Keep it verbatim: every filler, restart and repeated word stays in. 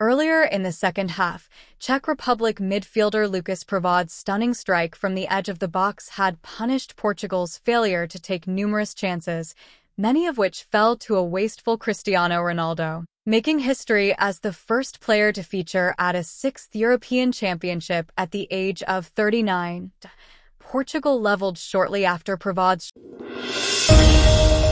Earlier in the second half, Czech Republic midfielder Lukas Provod's stunning strike from the edge of the box had punished Portugal's failure to take numerous chances, many of which fell to a wasteful Cristiano Ronaldo. Making history as the first player to feature at a sixth European Championship at the age of thirty-nine, Portugal leveled shortly after Provod's